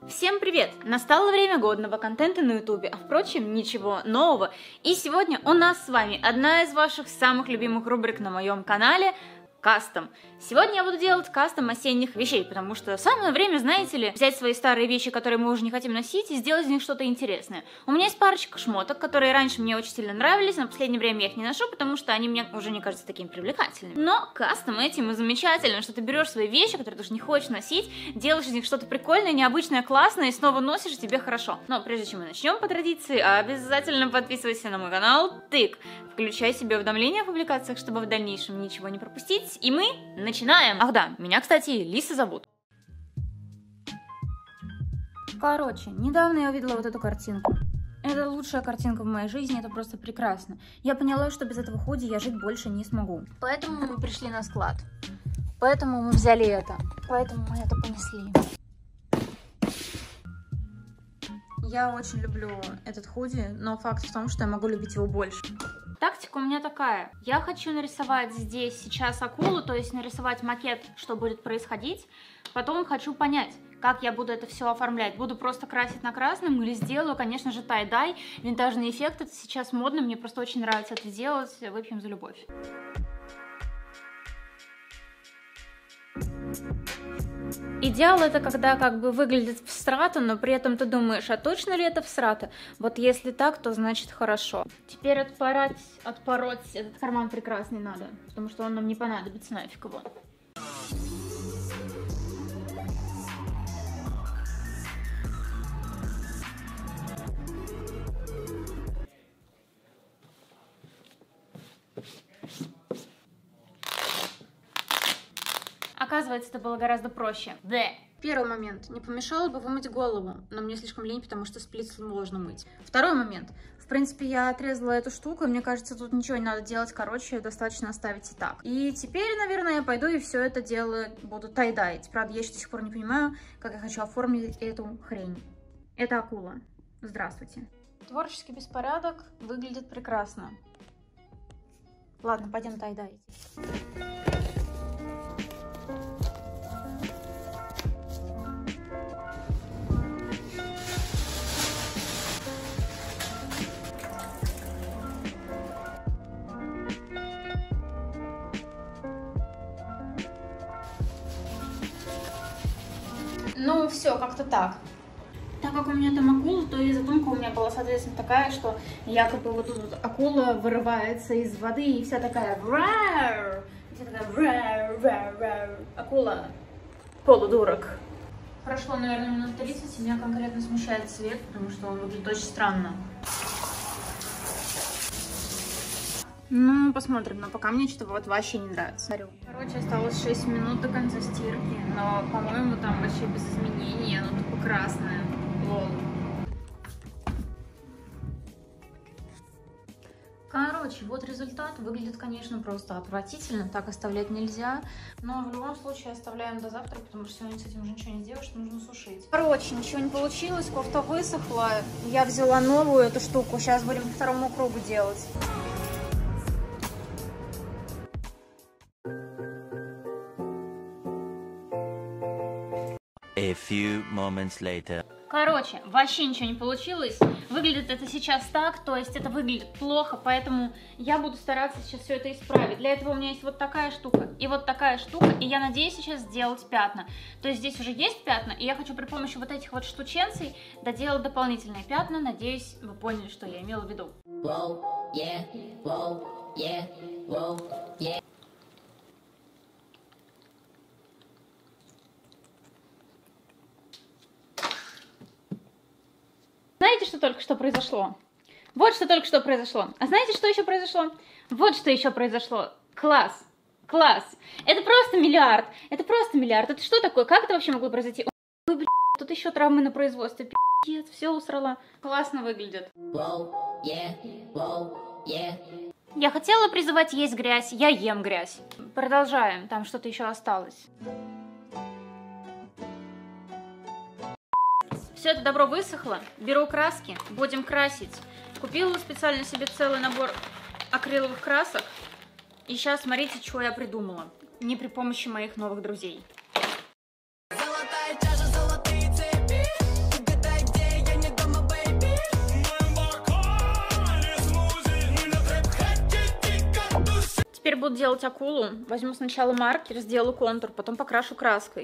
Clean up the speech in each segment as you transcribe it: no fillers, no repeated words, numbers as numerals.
Всем привет! Настало время годного контента на ютубе, а впрочем, ничего нового. И сегодня у нас с вами одна из ваших самых любимых рубрик на моем канале — кастом. Сегодня я буду делать кастом осенних вещей, потому что самое время, знаете ли, взять свои старые вещи, которые мы уже не хотим носить, и сделать из них что-то интересное. У меня есть парочка шмоток, которые раньше мне очень сильно нравились, но в последнее время я их не ношу, потому что они мне уже не кажутся такими привлекательными. Но кастом этим и замечательно, что ты берешь свои вещи, которые ты уже не хочешь носить, делаешь из них что-то прикольное, необычное, классное, и снова носишь, и тебе хорошо. Но прежде чем мы начнем, по традиции, обязательно подписывайся на мой канал, тык, включай себе уведомления о публикациях, чтобы в дальнейшем ничего не пропустить. И мы начинаем! Ах да, меня, кстати, Лиса зовут. Короче, недавно я увидела вот эту картинку. Это лучшая картинка в моей жизни, это просто прекрасно. Я поняла, что без этого худи я жить больше не смогу. Поэтому мы пришли на склад. Поэтому мы взяли это. Поэтому мы это понесли. Я очень люблю этот худи, но факт в том, что я могу любить его больше. Тактика у меня такая. Я хочу нарисовать здесь сейчас акулу, то есть нарисовать макет, что будет происходить. Потом хочу понять, как я буду это все оформлять. Буду просто красить на красном или сделаю, конечно же, тай-дай. Винтажный эффект, это сейчас модно, мне просто очень нравится это делать. Выпьем за любовь. Идеал — это когда как бы выглядит всрато, но при этом ты думаешь, а точно ли это всрато? Вот если так, то значит хорошо. Теперь отпороть этот карман прекрасный надо, потому что он нам не понадобится, нафиг его. Оказывается, это было гораздо проще. Первый момент. Не помешало бы вымыть голову, но мне слишком лень, потому что сплит сложно мыть. Второй момент. В принципе, я отрезала эту штуку, и мне кажется, тут ничего не надо делать, короче, достаточно оставить и так. И теперь, наверное, я пойду и все это дело буду тайдайить. Правда, я еще до сих пор не понимаю, как я хочу оформить эту хрень. Это акула. Здравствуйте. Творческий беспорядок выглядит прекрасно. Ладно, пойдем тайдайить. Ну, все, как-то так. Так как у меня там акула, то и задумка у меня была, соответственно, такая, что якобы вот тут вот акула вырывается из воды и вся такая врар, вся такая акула, полудурок. Прошло, наверное, минут 30, и меня конкретно смущает цвет, потому что он выглядит очень странно. Ну, посмотрим, но пока мне что-то вот вообще не нравится. Короче, осталось 6 минут до конца стирки, но, по-моему, там вообще без изменений, оно тупо красное. Лол. Короче, вот результат. Выглядит, конечно, просто отвратительно, так оставлять нельзя. Но в любом случае оставляем до завтра, потому что сегодня с этим уже ничего не сделаешь, нужно сушить. Короче, ничего не получилось, кофта высохла. Я взяла новую эту штуку, сейчас будем по второму кругу делать. A few moments later. Короче, вообще ничего не получилось. Выглядит это сейчас так, то есть это выглядит плохо, поэтому я буду стараться сейчас все это исправить. Для этого у меня есть вот такая штука и вот такая штука, и я надеюсь сейчас сделать пятна. То есть здесь уже есть пятна, и я хочу при помощи вот этих вот штученций доделать дополнительные пятна. Надеюсь, вы поняли, что я имела в виду. Whoa, yeah, whoa, yeah, whoa, yeah. Знаете, что только что произошло? Вот что только что произошло. А знаете, что еще произошло? Вот что еще произошло. Класс. Класс. Это просто миллиард. Это просто миллиард. Это что такое? Как это вообще могло произойти? Ой, блядь, тут еще травмы на производстве. Пиздец, все усрала. Классно выглядит. Wow, yeah, wow, yeah. Я хотела призывать есть грязь. Я ем грязь. Продолжаем. Там что-то еще осталось. Все это добро высохло, беру краски, будем красить. Купила специально себе целый набор акриловых красок. И сейчас смотрите, что я придумала. Не при помощи моих новых друзей. Теперь буду делать акулу. Возьму сначала маркер, сделаю контур, потом покрашу краской.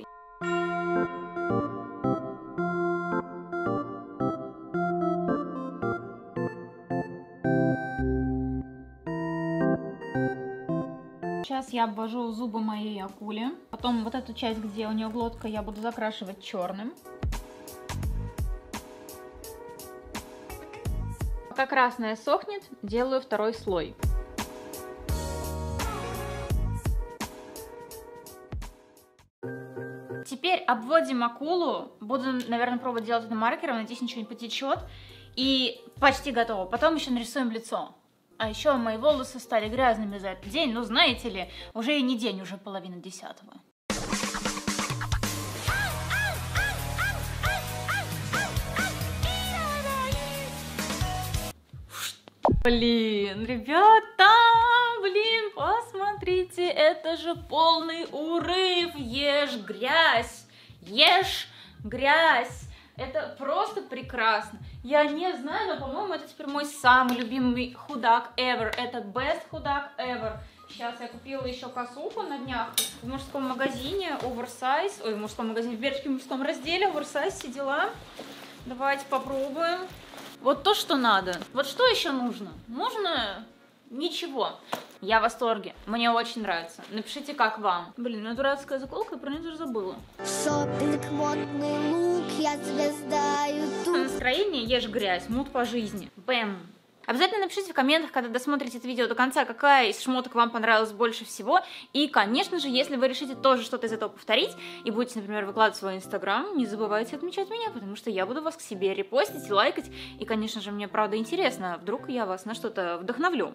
Сейчас я обвожу зубы моей акуле. Потом вот эту часть, где у нее глотка, я буду закрашивать черным. Пока красная сохнет, делаю второй слой. Теперь обводим акулу. Буду, наверное, пробовать делать это маркером. Надеюсь, ничего не потечет. И почти готово. Потом еще нарисуем лицо. А еще мои волосы стали грязными за этот день. Ну, знаете ли, уже и не день, уже половина 10-го. Блин, ребята, блин, посмотрите, это же полный урыв. Ешь грязь, ешь грязь. Это просто прекрасно. Я не знаю, но, по-моему, это теперь мой самый любимый худак ever. Это best худак ever. Сейчас я купила еще косуху на днях в мужском магазине Oversize. Ой, в мужском магазине, в Бершке, в мужском разделе Oversize, все дела. Давайте попробуем. Вот то, что надо. Вот что еще нужно? Нужно ничего. Я в восторге. Мне очень нравится. Напишите, как вам. Блин, у меня дурацкая заколка, я про нее даже забыла. Шопинг, модный лук, я звезда ютуб. Настроение ешь грязь, мут по жизни. Бэм. Обязательно напишите в комментах, когда досмотрите это видео до конца, какая из шмоток вам понравилась больше всего. И, конечно же, если вы решите тоже что-то из этого повторить и будете, например, выкладывать в свой инстаграм, не забывайте отмечать меня, потому что я буду вас к себе репостить, лайкать. И, конечно же, мне правда интересно, вдруг я вас на что-то вдохновлю.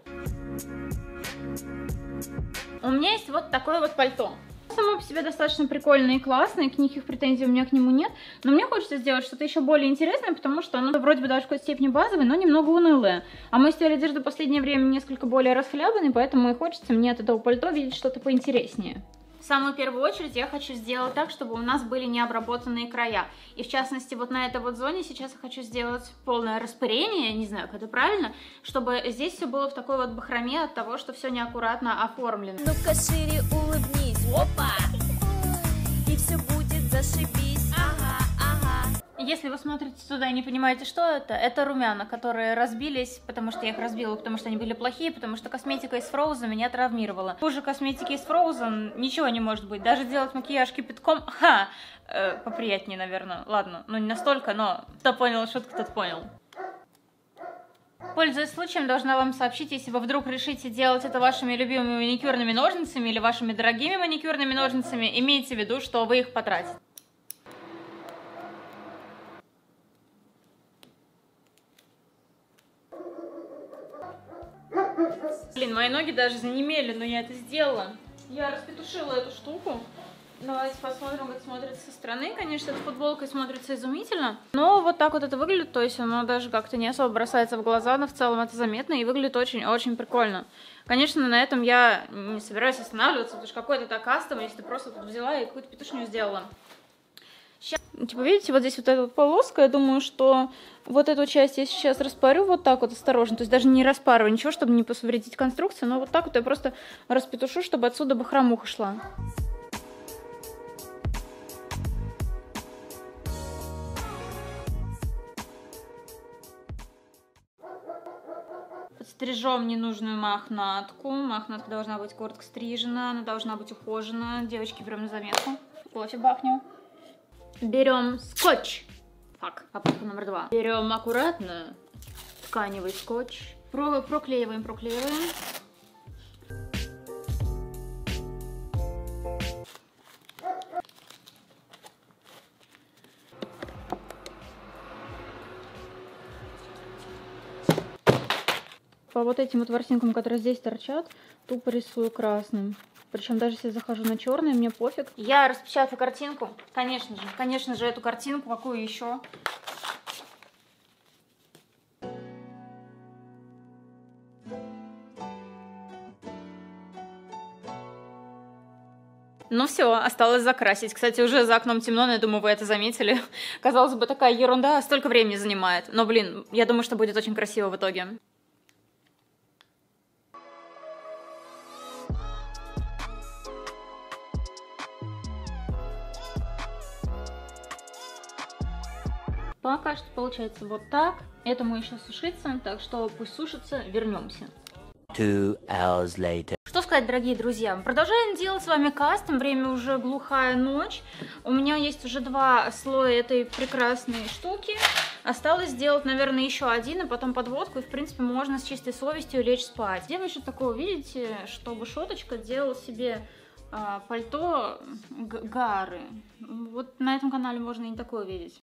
У меня есть вот такое вот пальто. Само по себе достаточно прикольное и классное, никаких претензий у меня к нему нет, но мне хочется сделать что-то еще более интересное, потому что оно вроде бы даже в какой-то степени базовое, но немного унылое. А мой стиль одежды в последнее время несколько более расхлябанный, поэтому и хочется мне от этого пальто видеть что-то поинтереснее. В самую первую очередь я хочу сделать так, чтобы у нас были необработанные края. И в частности, вот на этой вот зоне сейчас я хочу сделать полное распырение, не знаю, как это правильно, чтобы здесь все было в такой вот бахроме от того, что все неаккуратно оформлено. Ну-ка шире улыбнись, опа! И все будет зашибись, ага, ага. Если вы смотрите сюда и не понимаете, что это румяна, которые разбились, потому что я их разбила, потому что они были плохие, потому что косметика из Frozen меня травмировала. Хуже косметики из Frozen ничего не может быть. Даже делать макияж кипятком, поприятнее, наверное. Ладно, ну не настолько, но кто понял шутку, тот понял. Пользуясь случаем, должна вам сообщить, если вы вдруг решите делать это вашими любимыми маникюрными ножницами или вашими дорогими маникюрными ножницами, имейте в виду, что вы их потратите. Блин, мои ноги даже занемели, но я это сделала. Я распетушила эту штуку. Давайте посмотрим, как смотрится со стороны. Конечно, эта футболка смотрится изумительно. Но вот так вот это выглядит. То есть оно даже как-то не особо бросается в глаза, но в целом это заметно и выглядит очень-очень прикольно. Конечно, на этом я не собираюсь останавливаться, потому что какой-то так кастом, если ты просто тут взяла и какую-то петушню сделала. Сейчас, типа, видите, вот здесь вот эта вот полоска, я думаю, что вот эту часть я сейчас распарю вот так вот осторожно, то есть даже не распарываю ничего, чтобы не повредить конструкцию, но вот так вот я просто распетушу, чтобы отсюда бахромуха шла. Подстрижем ненужную мохнатку. Мохнатка должна быть коротко стрижена, она должна быть ухожена. Девочки, берем на заметку. Кофе бахнем. Берем скотч. Фак, попытка номер 2. Берем аккуратно тканевый скотч. Проклеиваем. По вот этим вот ворсинкам, которые здесь торчат, тупо рисую красным. Причем даже если захожу на черный, мне пофиг. Я распечатаю картинку. Конечно же, эту картинку, какую еще? Ну все, осталось закрасить. Кстати, уже за окном темно, но я думаю, вы это заметили. Казалось бы, такая ерунда, столько времени занимает. Но, блин, я думаю, что будет очень красиво в итоге. Пока что получается вот так. Этому еще сушиться, так что пусть сушится, вернемся. 2 hours later. Что сказать, дорогие друзья, продолжаем делать с вами кастом, время уже глухая ночь. У меня есть уже 2 слоя этой прекрасной штуки. Осталось сделать, наверное, еще один, а потом подводку, и, в принципе, можно с чистой совестью лечь спать. Где вы еще такого видите, чтобы шоточка делала себе пальто Гары? Вот на этом канале можно и не такое видеть.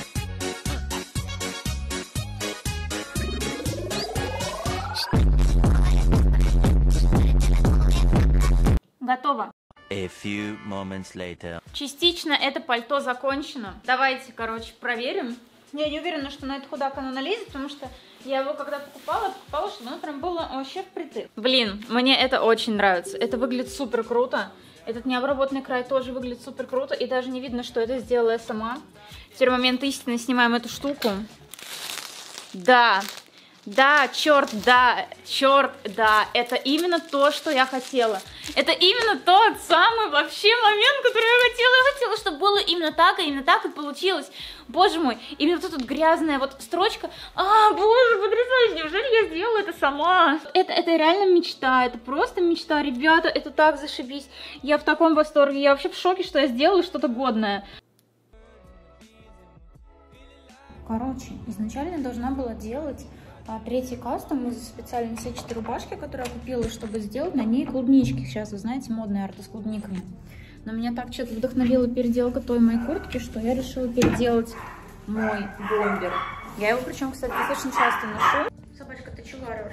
Готово. A few moments later. Частично это пальто закончено. Давайте, короче, проверим. Я не уверена, что на это худак оно налезет, потому что я его когда покупала, чтобы оно прям было вообще впритык. Блин, мне это очень нравится. Это выглядит супер круто. Этот необработанный край тоже выглядит супер круто. И даже не видно, что это сделала я сама. Теперь момент истины, снимаем эту штуку. Да. Да, черт, да, это именно то, что я хотела. Это именно тот самый вообще момент, который я хотела. Я хотела, чтобы было именно так и получилось. Боже мой, именно тут грязная вот строчка. Боже, потрясающе, неужели я сделала это сама? Это реально мечта, это просто мечта, ребята, это так зашибись. Я в таком восторге, я вообще в шоке, что я сделала что-то годное. Короче, изначально я должна была делать 3-й кастом из специальной сетчатой рубашки, которую я купила, чтобы сделать на ней клубнички. Сейчас, вы знаете, модные арты с клубниками. Но меня так что-то вдохновила переделка той моей куртки, что я решила переделать мой бомбер. Я его, причем, кстати, достаточно часто ношу. Собачка, ты чего орешь?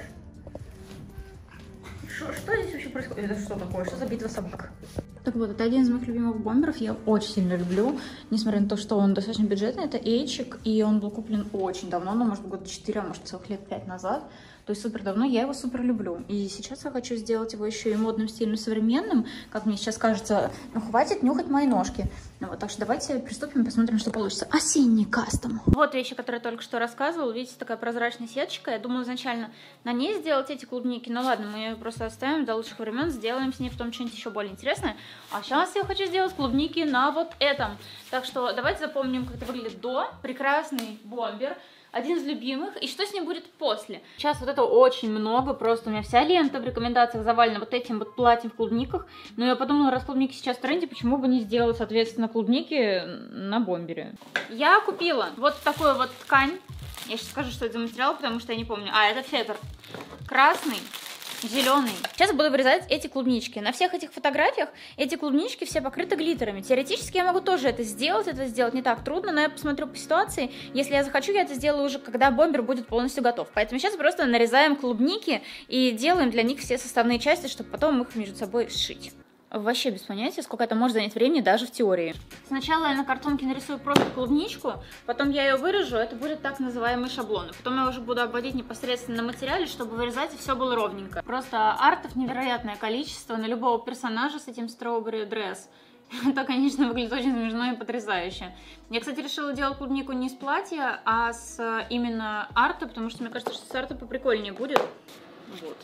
Что здесь вообще происходит? Это что такое? Что за битва собак? Так вот, это один из моих любимых бомберов, я очень сильно люблю, несмотря на то, что он достаточно бюджетный, это эйчик, и он был куплен очень давно, ну, может, года 4, а может, целых лет 5 назад, то есть супер давно, я его супер люблю, и сейчас я хочу сделать его еще и модным, стильным, современным, как мне сейчас кажется, ну, хватит нюхать мои ножки, ну, вот, так что давайте приступим, посмотрим, что получится. Осенний кастом. Вот вещи, которые я только что рассказывала, видите, такая прозрачная сеточка, я думала изначально на ней сделать эти клубники, но ладно, мы ее просто оставим до лучших времен, сделаем с ней потом что-нибудь еще более интересное. А сейчас я хочу сделать клубники на вот этом. Так что давайте запомним, как это выглядит до. Прекрасный бомбер. Один из любимых. И что с ним будет после? Сейчас вот это очень много. Просто у меня вся лента в рекомендациях завалена вот этим вот платьем в клубниках. Но я подумала, раз клубники сейчас в тренде, почему бы не сделать, соответственно, клубники на бомбере. Я купила вот такую вот ткань. Я сейчас скажу, что это за материал, потому что я не помню. Это фетр. Красный. Зеленый. Сейчас буду вырезать эти клубнички. На всех этих фотографиях эти клубнички все покрыты глиттерами. Теоретически я могу тоже это сделать не так трудно, но я посмотрю по ситуации. Если я захочу, я это сделаю уже, когда бомбер будет полностью готов. Поэтому сейчас просто нарезаем клубники и делаем для них все составные части, чтобы потом их между собой сшить. Вообще без понятия, сколько это может занять времени даже в теории. Сначала я на картонке нарисую просто клубничку, потом я ее вырежу, это будет так называемые шаблоны. Потом я уже буду обводить непосредственно на материале, чтобы вырезать и все было ровненько. Просто артов невероятное количество на любого персонажа с этим strawberry dress. Это, конечно, выглядит очень смешно и потрясающе. Я, кстати, решила делать клубнику не с платья, а с именно арта, потому что мне кажется, что с арта поприкольнее будет. Вот.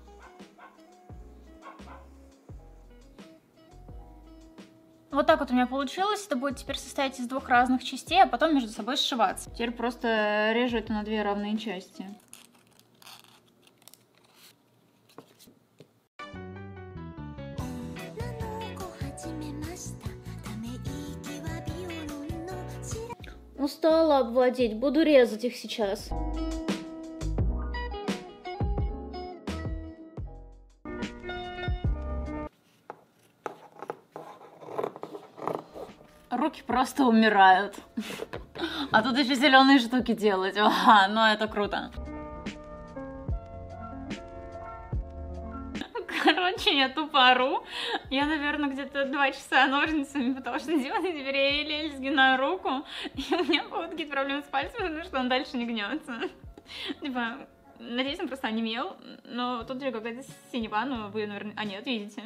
Вот так вот у меня получилось. Это будет теперь состоять из 2 разных частей, а потом между собой сшиваться. Теперь просто режу это на 2 равные части. Устала обводить, буду резать их сейчас. Руки просто умирают. А тут еще зеленые штуки делать. Ну это круто. Короче, я тупо ору. Я, наверное, где-то 2 часа ножницами, потому что делать теперь я еле сгинаю руку. И у меня будут какие-то проблемы с пальцем, потому что он дальше не гнется. Типа, надеюсь, он просто онемел. Но тут же какая-то синева, но вы, наверное... А нет, видите.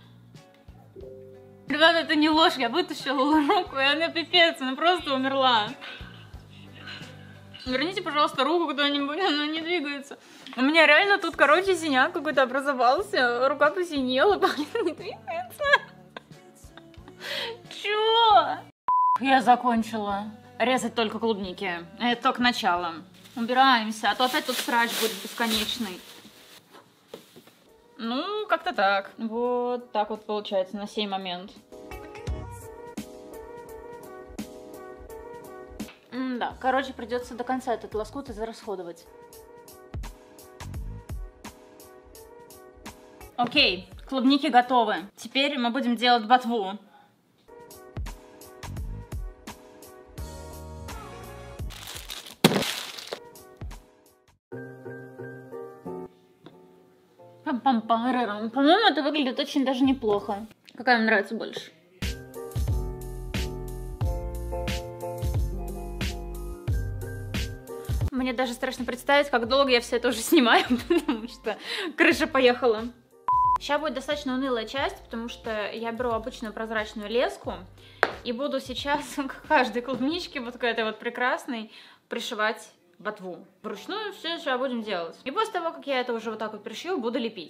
Ребята, это не ложь, я вытащила руку, и она пипец, она просто умерла. Верните, пожалуйста, руку куда-нибудь, она не двигается. У меня реально тут, короче, синяк какой-то образовался, рука посинела, палец не двигается. Чё? Я закончила. резать только клубники. Это только начало. Убираемся, а то опять тут срач будет бесконечный. Ну, как-то так. Вот так вот получается на сей момент. Да, короче, придется до конца этот лоскут израсходовать. Окей, клубники готовы. Теперь мы будем делать ботву. Пам-пам-парарам. По-моему, это выглядит очень даже неплохо. Какая мне нравится больше? Мне даже страшно представить, как долго я все это уже снимаю, потому что крыша поехала. Сейчас будет достаточно унылая часть, потому что я беру обычную прозрачную леску и буду сейчас к каждой клубничке, вот к этой вот прекрасной, пришивать ботву. Вручную все сейчас будем делать. И после того, как я это уже вот так вот пришью, буду лепить.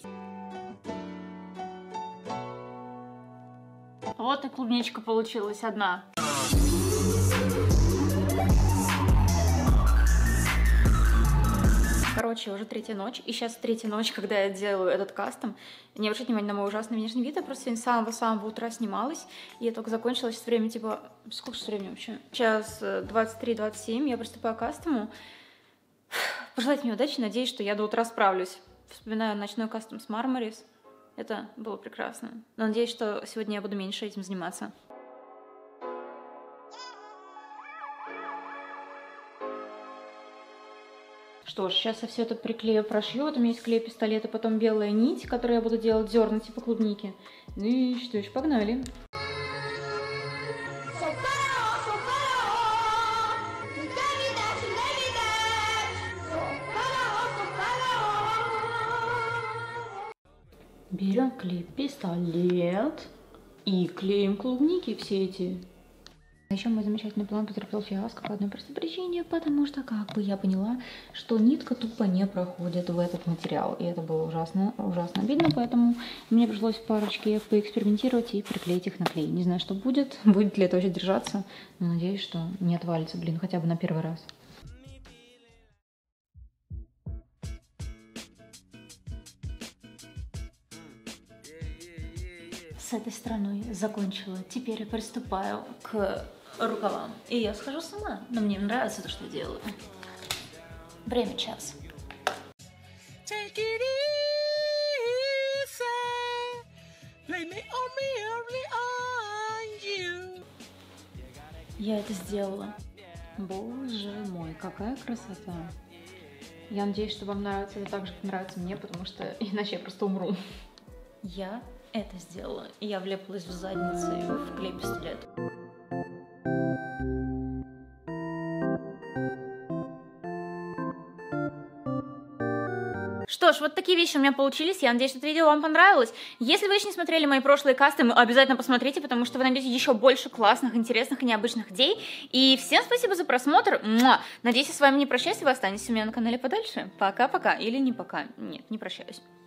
Вот и клубничка получилась одна. Короче, уже третья ночь, и сейчас третья ночь, когда я делаю этот кастом. Не обращайте внимания на мой ужасный внешний вид, я просто сегодня с самого-самого утра снималась, и я только закончила, сейчас время, типа, сколько сейчас времени вообще? Сейчас 23:27, я приступаю к кастому. Пожелайте мне удачи, надеюсь, что я до утра справлюсь. Вспоминаю ночной кастом с Мармарис, это было прекрасно. Но надеюсь, что сегодня я буду меньше этим заниматься. Что ж, сейчас я все это приклею, прошью. Вот у меня есть клей-пистолет, и потом белая нить, которую я буду делать зерна типа клубники. Ну и что ж, погнали. Берем клей-пистолет и клеим клубники все эти. А еще мой замечательный план потерпел фиаско по одной простой причине, потому что как бы я поняла, что нитка тупо не проходит в этот материал. И это было ужасно обидно, поэтому мне пришлось в парочке поэкспериментировать и приклеить их на клей. Не знаю, что будет, будет ли это вообще держаться, но надеюсь, что не отвалится, блин, хотя бы на первый раз. С этой стороной закончила. Теперь я приступаю к рукавам. И я схожу сама. Но мне нравится то, что я делаю. Время час. Я это сделала. Боже мой, какая красота. Я надеюсь, что вам нравится это так же, как нравится мне, потому что иначе я просто умру. Я это сделала. И я влепилась в задницу в клей-пистолет. Что ж, вот такие вещи у меня получились. Я надеюсь, что это видео вам понравилось. Если вы еще не смотрели мои прошлые кастомы, обязательно посмотрите, потому что вы найдете еще больше классных, интересных и необычных идей. И всем спасибо за просмотр. Надеюсь, я с вами не прощаюсь, и вы останетесь у меня на канале подальше. Пока-пока. Или не пока. Нет, не прощаюсь.